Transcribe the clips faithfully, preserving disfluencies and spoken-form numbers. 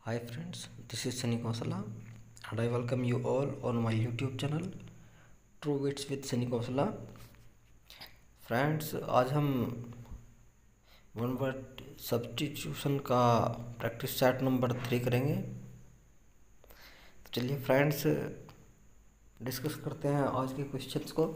Hi friends, this is Sunny Kausala and I welcome you all on my YouTube channel True Wits with Sunny Kausala। Friends, आज हम one word substitution का practice set number three करेंगे। तो चलिए friends, discuss करते हैं आज के क्वेश्चंस को।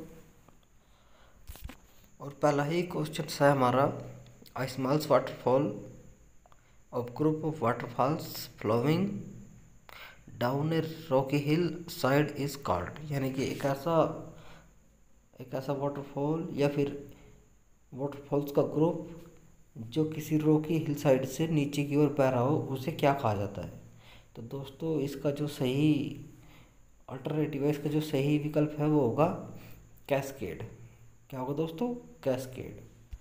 और पहला ही क्वेश्चन है हमारा, a small waterfall of group of waterfalls flowing down a rocky hill side is called। यानी कि एक ऐसा एक ऐसा वाटरफॉल या फिर वाटरफॉल्स का ग्रुप जो किसी रॉकी हिल साइड से नीचे की ओर बह रहा हो, उसे क्या कहा जाता है। तो दोस्तों, इसका जो सही अल्टरनेटिव है, इसका जो सही विकल्प है वो होगा कैस्केड। क्या होगा दोस्तों? कैस्केड।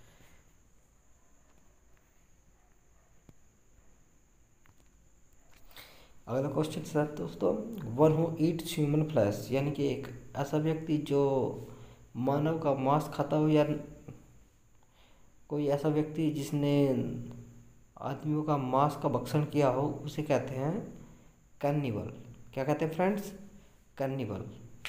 अगला क्वेश्चन है दोस्तों, one who eats human flesh, यानी कि एक ऐसा व्यक्ति जो मानव का मांस खाता हो, या कोई ऐसा व्यक्ति जिसने आदमियों का मांस का भक्षण किया हो, उसे कहते हैं कैनिबल। क्या कहते हैं फ्रेंड्स? कैनिबल।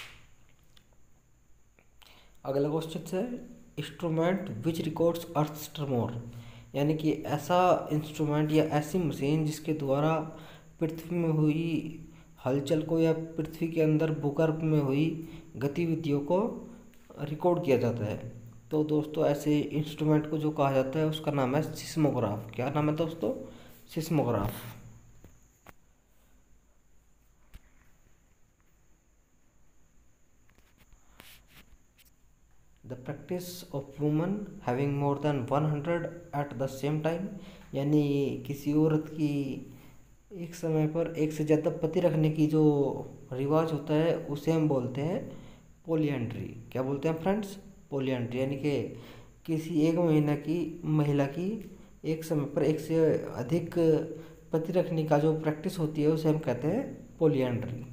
अगला क्वेश्चन है, instrument which records earth tremor, यानी कि ऐसा इंस्ट्रूमेंट या ऐसी मशीन जिसके द्वारा पृथ्वी में हुई हलचल को या पृथ्वी के अंदर भूगर्भ में हुई गतिविधियों को रिकॉर्ड किया जाता है। तो दोस्तों, ऐसे इंस्ट्रूमेंट को जो कहा जाता है उसका नाम है सिस्मोग्राफ। क्या नाम है दोस्तों? Seismograph. The practice of woman having more than one hundred at the same time, यानी किसी औरत की एक समय पर एक से ज़्यादा पति रखने की जो रिवाज होता है उसे हम बोलते हैं पोलियंड्री। क्या बोलते हैं फ्रेंड्स? पोलियंड्री। यानी कि किसी एक महीना की महिला की एक समय पर एक से अधिक पति रखने का जो प्रैक्टिस होती है उसे हम कहते हैं polyandry.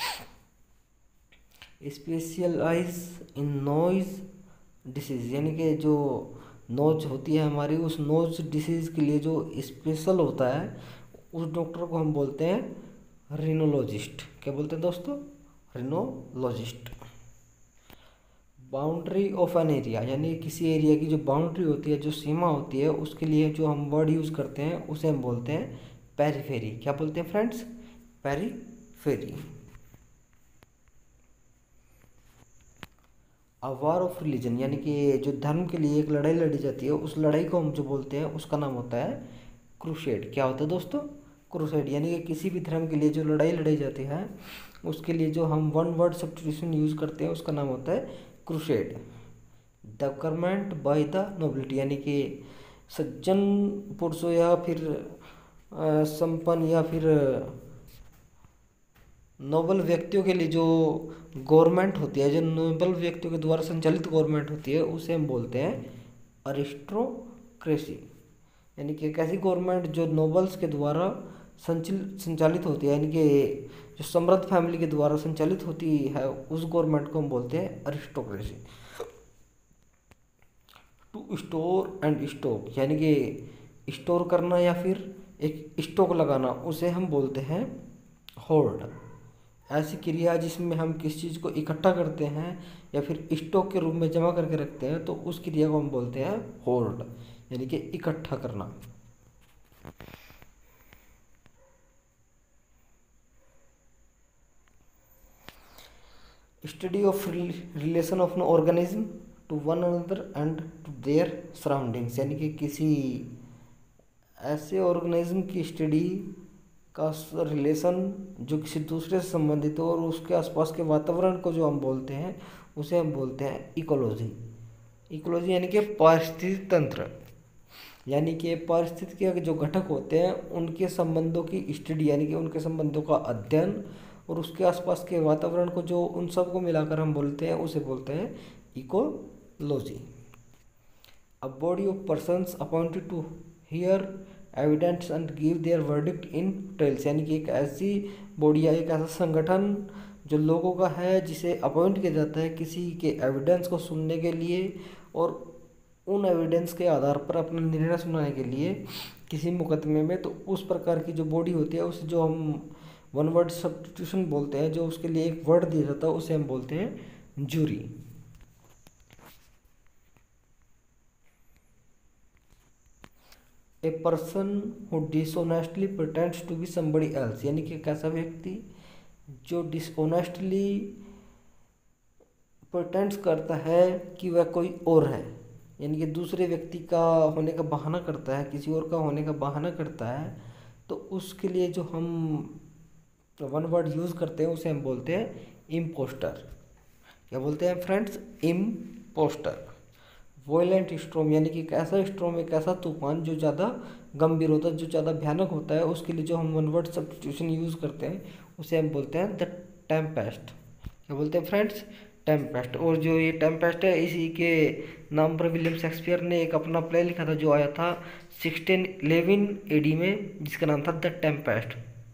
Specialise in nose disease, यानी कि जो नोज होती है हमारी, उस नोज डिसीज़ के लिए जो स्पेशल होता है उस डॉक्टर को हम बोलते हैं रिनोलॉजिस्ट। क्या बोलते हैं दोस्तों? Rhinologist. Boundary of an area, यानी किसी एरिया की जो बाउंड्री होती है, जो सीमा होती है, उसके लिए जो हम वर्ड यूज़ करते हैं उसे हम बोलते हैं पेरीफेरी। क्या बोलते हैं friends? Periphery. A war of religion, यानी कि जो धर्म के लिए एक लड़ाई लड़ी जाती है, उस लड़ाई को हम जो बोलते हैं उसका नाम होता है क्रूसेड। क्या होता है दोस्तों? क्रूसेड। यानी कि किसी भी धर्म के लिए जो लड़ाई लड़ी जाती है उसके लिए जो हम वन वर्ड सब्स्टिट्यूशन यूज़ करते हैं उसका नाम होता है crusade. The government by the nobility, यानी कि सज्जन पुरुषों या फिर संपन्न या फिर नोबल व्यक्तियों के लिए जो गवर्नमेंट होती है, जो नोबल व्यक्तियों के द्वारा संचालित गवर्नमेंट होती है, उसे हम बोलते हैं अरिस्टोक्रेसी। यानी कि एक ऐसी गवर्नमेंट जो नोबल्स के द्वारा संचालित होती है, यानी कि जो समृद्ध फैमिली के द्वारा संचालित होती है, उस गवर्नमेंट को हम बोलते हैं aristocracy. To store and stock, यानी कि स्टोर करना या फिर एक स्टॉक लगाना, उसे हम बोलते हैं होल्ड। ऐसी क्रिया जिसमें हम किसी चीज़ को इकट्ठा करते हैं या फिर स्टॉक के रूप में जमा करके रखते हैं, तो उस क्रिया को हम बोलते हैं होल्ड, यानी कि इकट्ठा करना। Study of relation of an organism to one another and to their surroundings, यानी कि किसी ऐसे ऑर्गेनिज्म की स्टडी का रिलेशन जो किसी दूसरे से संबंधित हो और उसके आसपास के वातावरण को जो हम बोलते हैं उसे हम बोलते हैं इकोलॉजी। इकोलॉजी यानी कि पारिस्थितिकी तंत्र, यानी कि पारिस्थितिकी के जो घटक होते हैं उनके संबंधों की स्टडी, यानी कि उनके संबंधों का अध्ययन और उसके आसपास के वातावरण को जो उन सब को मिलाकर हम बोलते हैं उसे बोलते हैं ecology. A body of persons appointed to hear evidence and give their verdict in trials, यानी कि एक ऐसी बॉडी या एक ऐसा संगठन जो लोगों का है जिसे अपॉइंट किया जाता है किसी के एविडेंस को सुनने के लिए और उन एविडेंस के आधार पर अपना निर्णय सुनाने के लिए किसी मुकदमे में, तो उस प्रकार की जो बॉडी होती है उसे जो हम वन वर्ड सब्स्टिट्यूशन बोलते हैं, जो उसके लिए एक वर्ड दिया जाता है उसे हम बोलते हैं jury. A person who dishonestly pretends to be somebody else, यानी कि एक ऐसा व्यक्ति जो डिसऑनेस्टली प्रिटेंड्स करता है कि वह कोई और है, यानी कि दूसरे व्यक्ति का होने का बहाना करता है, किसी और का होने का बहाना करता है, तो उसके लिए जो हम वन वर्ड यूज़ करते हैं उसे हम बोलते हैं इम्पोस्टर। क्या बोलते हैं फ्रेंड्स? इम्पोस्टर। वॉयलेंट स्ट्रॉम, यानी कि एक ऐसा स्ट्रॉम, एक ऐसा तूफान जो ज़्यादा गंभीर होता है, जो ज़्यादा भयानक होता है, उसके लिए जो हम वन वर्ड सब्स्टिट्यूशन यूज़ करते हैं उसे हम बोलते हैं द टेम्पेस्ट। क्या बोलते हैं फ्रेंड्स? टेम्पेस्ट। और जो ये टेम्पेस्ट है, इसी के नाम पर विलियम शेक्सपियर ने एक अपना प्ले लिखा था जो आया था सिक्सटीन इलेवन एडी में, जिसका नाम था द टेम्पेस्ट।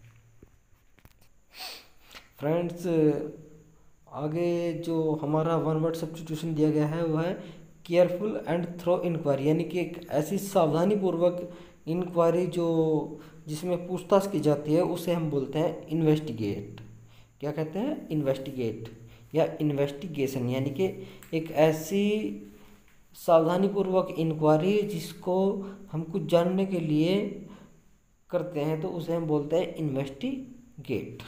फ्रेंड्स, आगे जो हमारा वन वर्ड सब्स्टिट्यूशन दिया गया है वो है केयरफुल एंड थ्रो इंक्वायरी, यानी कि एक ऐसी सावधानी पूर्वक इंक्वायरी जो जिसमें पूछताछ की जाती है उसे हम बोलते हैं इन्वेस्टिगेट। क्या कहते हैं? इन्वेस्टिगेट या इन्वेस्टिगेशन, यानी कि एक ऐसी सावधानी पूर्वक इंक्वायरी जिसको हम कुछ जानने के लिए करते हैं, तो उसे हम बोलते हैं investigate.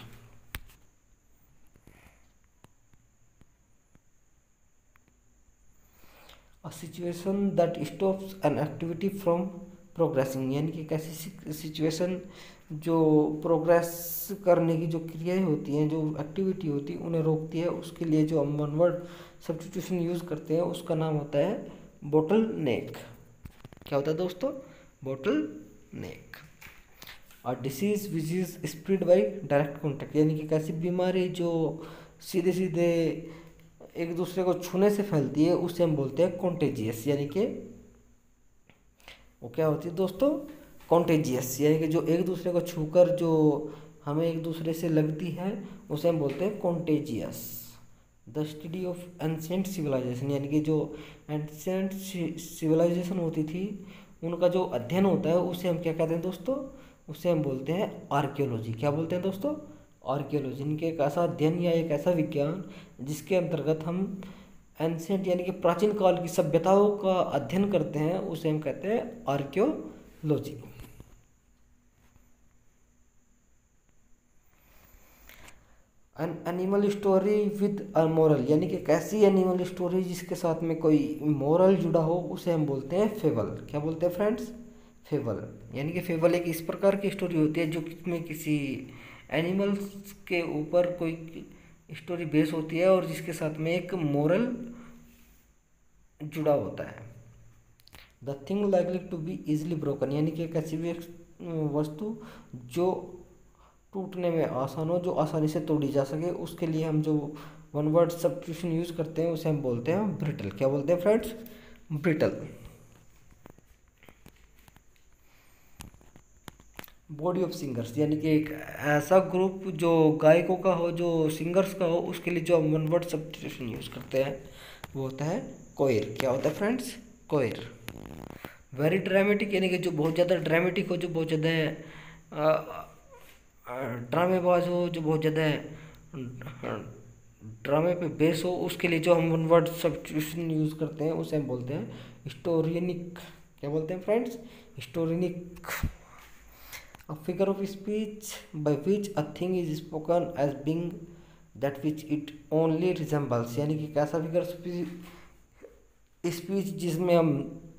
A situation that stops an activity from progressing, यानी कि एक ऐसी सिचुएशन जो प्रोग्रेस करने की जो क्रियाएं होती हैं, जो एक्टिविटी होती है, उन्हें रोकती है, उसके लिए जो हम वन वर्ड सब्स्टिट्यूशन यूज़ करते हैं उसका नाम होता है बोटल नेक। क्या होता है दोस्तों? Bottleneck. A disease which is spread by direct contact, यानी कि एक ऐसी बीमारी जो सीधे सीधे एक दूसरे को छूने से फैलती है उसे हम बोलते हैं कॉन्टेजियस, यानी कि वो क्या होती है दोस्तों? कॉन्टेजियस, यानी कि जो एक दूसरे को छूकर जो हमें एक दूसरे से लगती है उसे हम बोलते हैं contagious. The study of ancient civilisation, यानी कि जो एंशिएंट सिविलाइजेशन होती थी उनका जो अध्ययन होता है उसे हम क्या कहते हैं दोस्तों? उसे हम बोलते हैं आर्कियोलॉजी। क्या बोलते हैं दोस्तों? आर्कियोलॉजी। इनके एक ऐसा अध्ययन या एक ऐसा विज्ञान जिसके अंतर्गत हम एंशिएंट यानी कि प्राचीन काल की सभ्यताओं का अध्ययन करते हैं उसे हम कहते हैं archaeology. An animal story with a moral, यानी कि एक ऐसी एनिमल स्टोरी जिसके साथ में कोई मोरल जुड़ा हो उसे हम बोलते हैं फेबल। क्या बोलते हैं फ्रेंड्स? फेबल। यानी कि फेबल एक इस प्रकार की स्टोरी होती है जो में किसी एनिमल्स के ऊपर कोई स्टोरी बेस होती है और जिसके साथ में एक मोरल जुड़ा होता है। The thing likely to be easily broken, यानी कि एक ऐसी वस्तु जो टूटने में आसान हो, जो आसानी से तोड़ी जा सके, उसके लिए हम जो वन वर्ड सब्स्टिट्यूशन यूज करते हैं उसे हम बोलते हैं ब्रिटल। क्या बोलते हैं friends? Brittle. Body of singers, यानी कि एक ऐसा ग्रुप जो गायकों का हो, जो सिंगर्स का हो, उसके लिए जो हम वन वर्ड सब्स्टिट्यूशन यूज करते हैं वो होता है कोयर। क्या होता है फ्रेंड्स? कोयर। वेरी ड्रामेटिक, यानी कि जो बहुत ज़्यादा ड्रामेटिक हो, जो बहुत ज़्यादा ड्रामेबाज हो, जो बहुत ज़्यादा ड्रामे पे बेस हो, उसके लिए जो हम वन वर्ड सब्स्टिट्यूशन यूज़ करते हैं उसे हम बोलते हैं हिस्टोरियनिक। क्या बोलते हैं friends? Histrionic. A figure of speech by which a thing is spoken as being that which it only resembles, यानी कि कैसा फिगर स्पीच जिसमें हम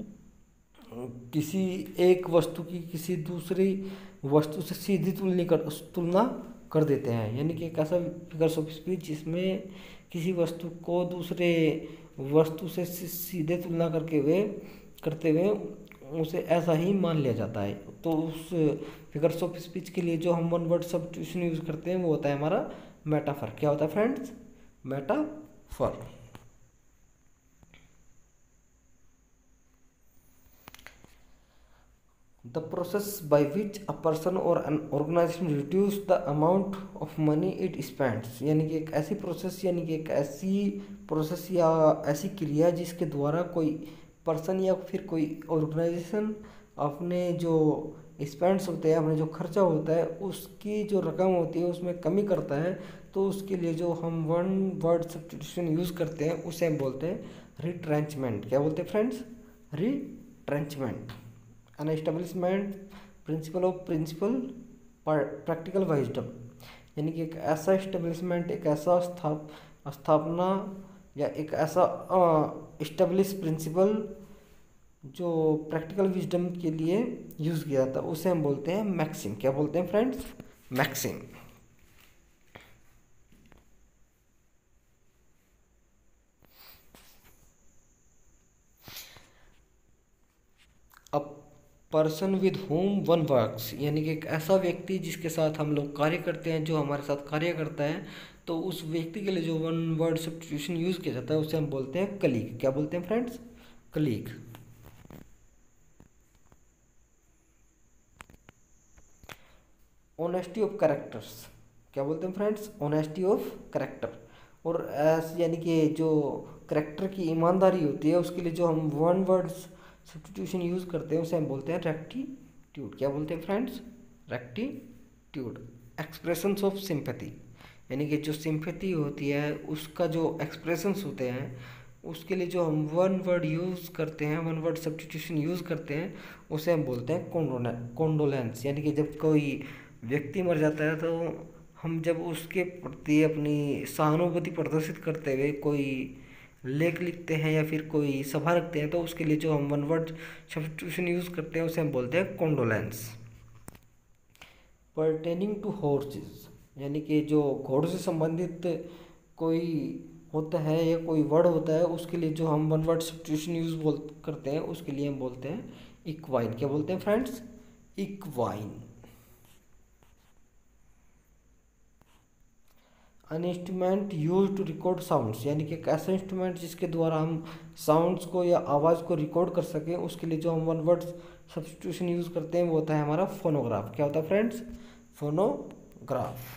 किसी एक वस्तु की किसी दूसरी वस्तु से सीधी तुलना कर तुलना कर देते हैं, यानी कि एक ऐसा फिगर्स ऑफ स्पीच जिसमें किसी वस्तु को दूसरे वस्तु से सीधे तुलना करके हुए करते हुए उसे ऐसा ही मान लिया जाता है। तो उस फिगर्स ऑफ स्पीच के लिए जो हम वन वर्ड सब्स्टिट्यूशन यूज करते हैं वो होता है हमारा मेटाफर। क्या होता है friends? Metaphor. The process by which a person or an organization reduce the amount of money it spends, यानी कि एक ऐसी प्रोसेस यानी कि एक ऐसी प्रोसेस या ऐसी क्रिया जिसके द्वारा कोई पर्सन या फिर कोई ऑर्गेनाइजेशन अपने जो स्पेंड्स होते हैं, अपने जो खर्चा होता है उसकी जो रकम होती है उसमें कमी करता है, तो उसके लिए जो हम वन वर्ड सब्स्टिट्यूशन यूज़ करते हैं उसे हम बोलते हैं रिट्रेंचमेंट। क्या बोलते हैं friends? Retrenchment. An establishment principle of principle practical wisdom, यानी कि एक ऐसा एस्टेब्लिशमेंट, एक ऐसा स्थाप स्थापना या एक ऐसा इस्टेब्लिश प्रिंसिपल जो प्रैक्टिकल विजडम के लिए यूज़ किया जाता है उसे हम बोलते हैं मैक्सिम। क्या बोलते हैं फ्रेंड्स? मैक्सिम। अब person with whom one works, यानी कि एक ऐसा व्यक्ति जिसके साथ हम लोग कार्य करते हैं, जो हमारे साथ कार्य करता है, तो उस व्यक्ति के लिए जो वन वर्ड सब्स्टिट्यूशन यूज़ किया जाता है उसे हम बोलते हैं कलीग। क्या बोलते हैं friends? Colleague. Honesty of characters. क्या बोलते हैं फ्रेंड्स? Honesty of character. और एस यानी कि जो कैरेक्टर की ईमानदारी होती है उसके लिए जो हम वन वर्ड सब्स्टिट्यूशन यूज़ करते हैं उसे हम बोलते हैं रेक्टिट्यूड। क्या बोलते हैं friends? Rectitude. Expressions of sympathy, यानी कि जो सिंपैथी होती है उसका जो एक्सप्रेशंस होते हैं उसके लिए जो हम वन वर्ड यूज़ करते हैं, वन वर्ड सब्स्टिट्यूशन यूज़ करते हैं उसे हम बोलते हैं कोंडोले कोंडोलेंस। यानी कि जब कोई व्यक्ति मर जाता है तो हम जब उसके प्रति अपनी सहानुभूति प्रदर्शित करते हुए कोई लेख लिखते हैं या फिर कोई सभा रखते हैं तो उसके लिए जो हम वन वर्ड सब्स्टिट्यूशन यूज़ करते हैं उसे हम बोलते हैं कोंडोलेंस। पर्टेनिंग टू हॉर्सेस, यानी कि जो घोड़ों से संबंधित कोई होता है या कोई वर्ड होता है उसके लिए जो हम वन वर्ड सब्स्टिट्यूशन यूज़ बोल करते हैं उसके लिए हम बोलते हैं इक्वाइन। क्या बोलते हैं friends? Equine. An instrument use to record sounds, यानी कि एक ऐसा इंस्ट्रूमेंट जिसके द्वारा हम साउंड्स को या आवाज़ को रिकॉर्ड कर सकें उसके लिए जो हम वन वर्ड सब्स्टिट्यूशन यूज़ करते हैं वो होता है हमारा फोनोग्राफ। क्या होता है friends? Phonograph.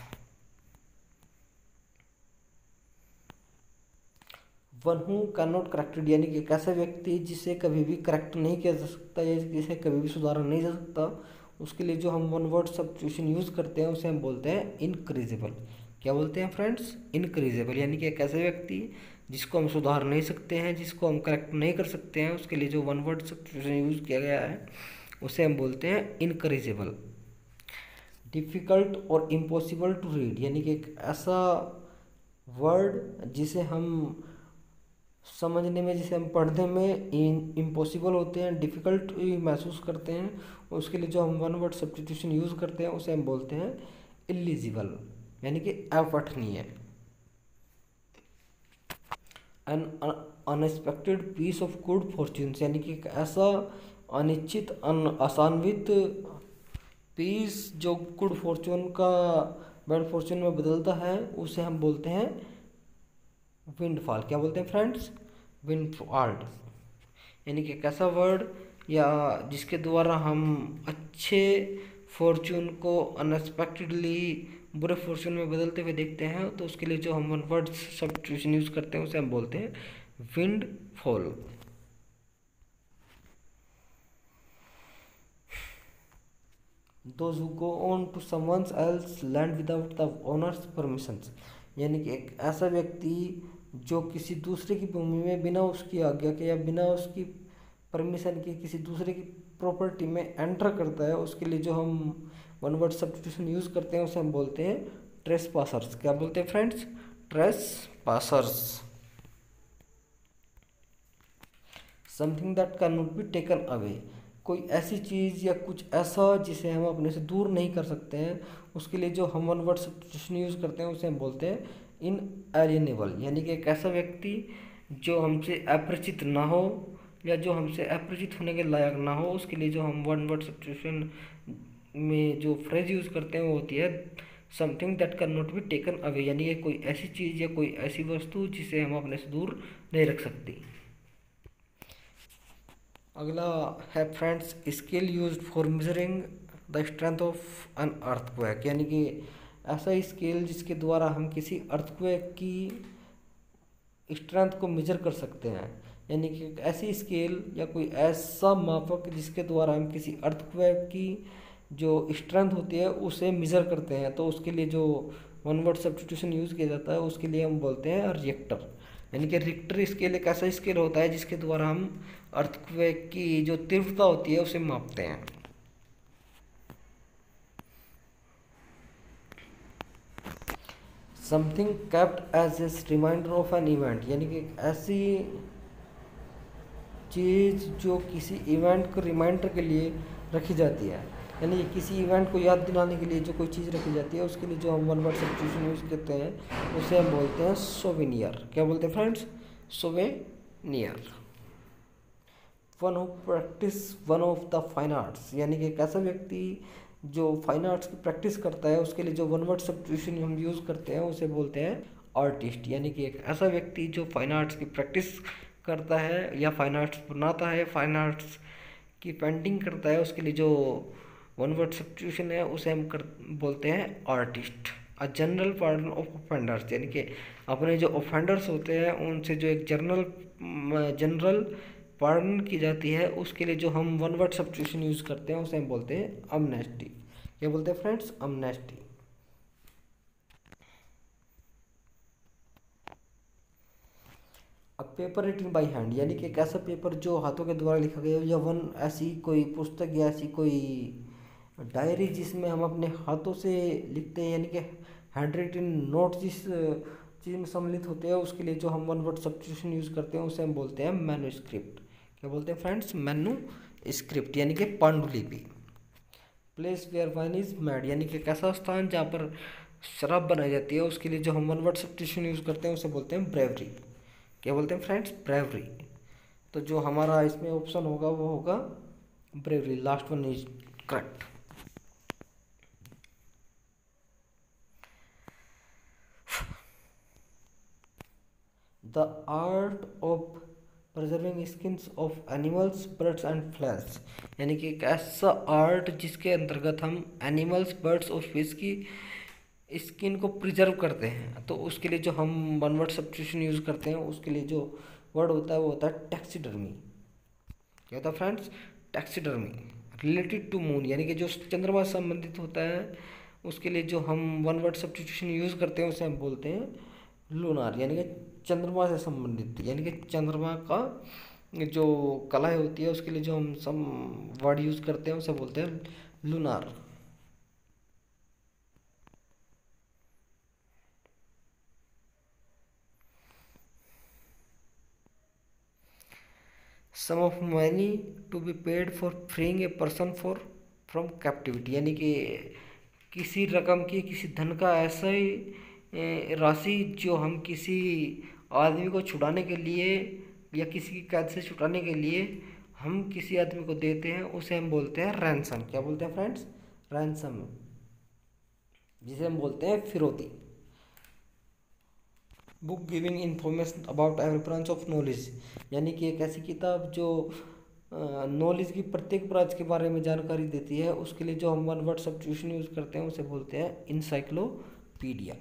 One who can not corrected, यानी कि एक ऐसा व्यक्ति जिसे कभी भी करेक्ट नहीं किया जा सकता या जिसे कभी भी सुधारा नहीं जा सकता उसके लिए जो हम वन वर्ड सब्स्टिट्यूशन यूज़ करते हैं उसे हम बोलते हैं इनक्रीजेबल। क्या बोलते हैं फ्रेंड्स? इनक्रीजेबल, यानी कि एक ऐसे व्यक्ति जिसको हम सुधार नहीं सकते हैं, जिसको हम करेक्ट नहीं कर सकते हैं, उसके लिए जो वन वर्ड सब्स्टिट्यूशन यूज़ किया गया है उसे हम बोलते हैं इनक्रीजेबल। डिफ़िकल्ट और इम्पॉसिबल टू रीड, यानी कि एक ऐसा वर्ड जिसे हम समझने में, जिसे हम पढ़ने में इम्पॉसिबल होते हैं, डिफ़िकल्ट महसूस करते हैं, उसके लिए जो हम वन वर्ड सब्स्टिट्यूशन यूज़ करते हैं उसे हम बोलते हैं इलिजिबल, यानी कि अपठनीय। An unexpected piece of good fortune, यानी कि एक ऐसा अनिश्चित अन आसान्वित पीस जो गुड फॉर्च्यून का बैड फॉर्च्यून में बदलता है उसे हम बोलते हैं विंडफॉल। क्या बोलते हैं फ्रेंड्स? विंडफॉल, यानी कि एक ऐसा वर्ड या जिसके द्वारा हम अच्छे फॉर्च्यून को अनएक्सपेक्टेडली बुरे फॉर्च्यून में बदलते हुए देखते हैं तो उसके लिए जो हम वन वर्ड सब्स्टिट्यूशन यूज़ करते हैं उसे हम बोलते हैं windfall. Those who go on to someone else's land without the owner's permissions, यानी कि एक ऐसा व्यक्ति जो किसी दूसरे की भूमि में बिना उसकी आज्ञा के या बिना उसकी परमिशन के किसी दूसरे की प्रॉपर्टी में एंटर करता है उसके लिए जो हम वन वर्ड सब्स्टिट्यूशन यूज़ करते हैं उसे हम बोलते हैं ट्रेस पासर्स। क्या बोलते हैं friends? Trespassers. Something that can not be taken away, कोई ऐसी चीज़ या कुछ ऐसा जिसे हम अपने से दूर नहीं कर सकते हैं उसके लिए जो हम वन वर्ड सब्स्टिट्यूशन यूज़ करते हैं उसे हम बोलते हैं इनएलिएनेबल, यानी कि एक ऐसा व्यक्ति जो हमसे अपरिचित ना हो या जो हमसे अपरिचित होने के लायक ना हो उसके लिए जो हम वन वर्ड सब्स्टिट्यूशन में जो फ्रेज यूज़ करते हैं वो होती है something that can not be taken away, यानी कि कोई ऐसी चीज़ या कोई ऐसी वस्तु जिसे हम अपने से दूर नहीं रख सकते। अगला है friends scale used for measuring the strength of an earthquake, यानी कि ऐसा स्केल जिसके द्वारा हम किसी अर्थक्वेक की स्ट्रेंथ को मेजर कर सकते हैं, यानी कि एक ऐसी स्केल या कोई ऐसा मापक जिसके द्वारा हम किसी अर्थक्वेक की जो स्ट्रेंथ होती है उसे मेज़र करते हैं, तो उसके लिए जो वन वर्ड सब्स्टिट्यूशन यूज़ किया जाता है उसके लिए हम बोलते हैं रिएक्टर। यानी कि रिक्टर स्केल एक ऐसा स्केल होता है जिसके द्वारा हम अर्थक्वेक की जो तीव्रता होती है उसे मापते हैं। Something kept as a reminder of an event, यानी कि एक ऐसी चीज़ जो किसी इवेंट को रिमाइंडर के लिए रखी जाती है, यानी कि किसी इवेंट को याद दिलाने के लिए जो कोई चीज़ रखी जाती है उसके लिए जो हम वन वर्ड सब्स्टिट्यूशन यूज़ करते हैं उसे हम बोलते हैं सोवेनियर। क्या बोलते हैं friends? Souvenir. One of practice one of the fine arts, यानी कि एक ऐसा व्यक्ति जो फाइन आर्ट्स की प्रैक्टिस करता है उसके लिए जो वन वर्ड सब्स्टिट्यूशन हम यूज़ करते हैं उसे बोलते हैं आर्टिस्ट। यानी कि एक ऐसा व्यक्ति जो फाइन आर्ट्स की प्रैक्टिस करता है या फाइन आर्ट्स बनाता है, फाइन आर्ट्स की पेंटिंग करता है, उसके लिए जो वन वर्ड सब्स्टिट्यूशन है उसे हम कर बोलते हैं artist. A general pardon of offenders, यानी कि अपने जो ऑफेंडर्स होते हैं उनसे जो एक जर्नल जनरल पार्डन की जाती है उसके लिए जो हम वन वर्ड सब्स्टिट्यूशन यूज़ करते हैं उसे हम बोलते हैं अमनेस्टी। क्या बोलते हैं फ्रेंड्स? अमनेस्टी। अब पेपर रिटन बाई हैंड, यानी कि एक ऐसा पेपर जो हाथों के द्वारा लिखा गया हो, या वन ऐसी कोई पुस्तक या ऐसी कोई डायरी जिसमें हम अपने हाथों से लिखते हैं, यानी कि हैंड रिटन नोट जिस चीज़ में सम्मिलित होते हैं उसके लिए जो हम वन वर्ड सब्स्टिट्यूशन यूज़ करते हैं उसे हम बोलते हैं मैन्युस्क्रिप्ट। क्या बोलते हैं फ्रेंड्स? मैन्युस्क्रिप्ट, यानी कि पांडुलिपि। Place where wine is made, यानी कि एक ऐसा स्थान जहाँ पर शराब बनाई जाती है उसके लिए जो हम वन वर्ड सब्स्टिट्यूशन यूज़ करते हैं उसे बोलते हैं ब्रेवरी। क्या बोलते हैं फ्रेंड्स? ब्रेवरी। तो जो हमारा इसमें ऑप्शन होगा वो होगा brewery, last one is correct. The art of preserving skins of animals, birds and flesh, यानी कि एक ऐसा आर्ट जिसके अंतर्गत हम एनिमल्स, बर्ड्स और फिश की स्किन को प्रिजर्व करते हैं, तो उसके लिए जो हम वन वर्ड सब्स्टिट्यूशन यूज़ करते हैं उसके लिए जो वर्ड होता है वो होता है टैक्सीडर्मी। क्या होता है friends? Taxidermy. Related to moon, यानी कि जो चंद्रमा से संबंधित होता है उसके लिए जो हम वन वर्ड सब्स्टिट्यूशन यूज़ करते हैं उसे हम बोलते हैं लूनार, यानी कि चंद्रमा से संबंधित, यानी कि चंद्रमा का जो कला होती है उसके लिए जो हम सम वर्ड यूज़ करते हैं उसे बोलते हैं lunar. Sum of money to be paid for freeing a person for from captivity, यानी कि किसी रकम की, किसी धन का ऐसा ही राशि जो हम किसी आदमी को छुड़ाने के लिए या किसी की कैद से छुड़ाने के लिए हम किसी आदमी को देते हैं उसे हम बोलते हैं रैंसम। क्या बोलते हैं फ्रेंड्स? रैंसम, जिसे हम बोलते हैं फिरौती। Book giving information about every branch of knowledge, यानी कि एक ऐसी किताब जो नॉलेज की प्रत्येक ब्रांच के बारे में जानकारी देती है उसके लिए जो हम वन वर्ड सब्स्टिट्यूशन यूज़ करते हैं उसे बोलते हैं encyclopedia.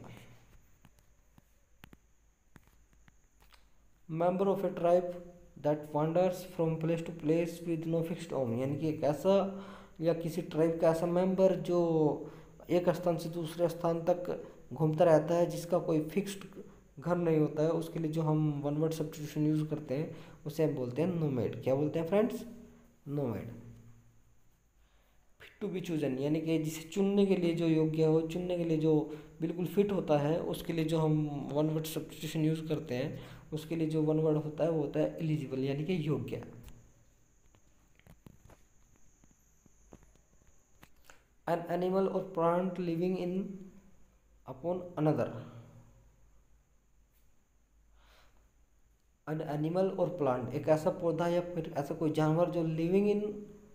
Member of a tribe that wanders from place to place with no fixed home, यानी कि एक ऐसा या किसी ट्राइब का ऐसा मेंबर जो एक स्थान से दूसरे स्थान तक घूमता रहता है जिसका कोई फिक्स्ड घर नहीं होता है, उसके लिए जो हम वन वर्ड सब्स्टिट्यूशन यूज़ करते हैं उसे हम बोलते हैं नोमैड। क्या बोलते हैं friends? Nomad. Fit to be chosen, यानी कि जिसे चुनने के लिए जो योग्य हो, चुनने के लिए जो बिल्कुल फिट होता है उसके लिए जो हम वन वर्ड सब्स्टिट्यूशन यूज़ करते हैं उसके लिए जो वन वर्ड होता है वो होता है एलिजिबल, यानी कि योग्य। एन एनिमल और plant living in upon another, an animal और प्लांट एक ऐसा पौधा या फिर ऐसा कोई जानवर जो लिविंग इन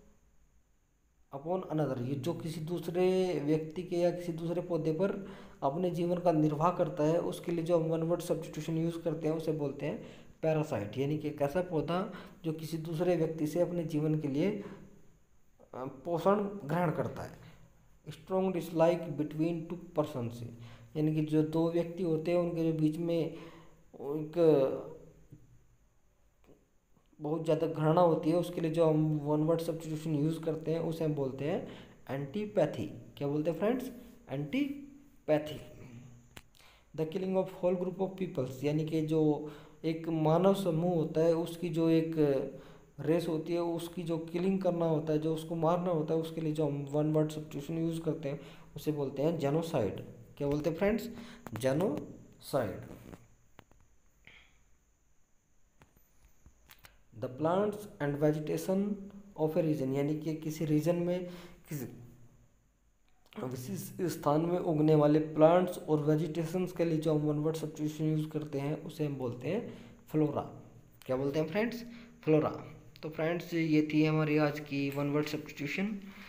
अपॉन अनदर, ये जो किसी दूसरे व्यक्ति के या किसी दूसरे पौधे पर अपने जीवन का निर्वाह करता है उसके लिए जो हम वन वर्ड सब्स्टिट्यूशन यूज़ करते हैं उसे बोलते हैं पैरासाइट, यानी कि एक ऐसा पौधा जो किसी दूसरे व्यक्ति से अपने जीवन के लिए पोषण ग्रहण करता है। Strong dislike between two person से, यानी कि जो दो व्यक्ति होते हैं उनके जो बीच में एक बहुत ज़्यादा घृणा होती है, उसके लिए जो हम वन वर्ड सब्स्टिट्यूशन यूज़ करते हैं उसे हम बोलते हैं एंटीपैथी। क्या बोलते हैं friends? Antipathy. The killing of whole group of peoples, यानी कि जो एक मानव समूह होता है उसकी जो एक रेस होती है, उसकी जो किलिंग करना होता है, जो उसको मारना होता है, उसके लिए जो हम वन वर्ड सब्स्टिट्यूशन यूज़ करते हैं उसे बोलते हैं जेनोसाइड। क्या बोलते हैं friends? Genocide. The plants and vegetation of a region, यानी कि किसी रीजन में किसी विशिष्ट स्थान में उगने वाले प्लांट्स और वेजिटेशंस के लिए जो हम वन वर्ड सब्स्टिट्यूशन यूज़ करते हैं उसे हम बोलते हैं फ्लोरा। क्या बोलते हैं फ्रेंड्स? फ्लोरा। तो फ्रेंड्स ये थी हमारी आज की वन वर्ड सब्स्टिट्यूशन।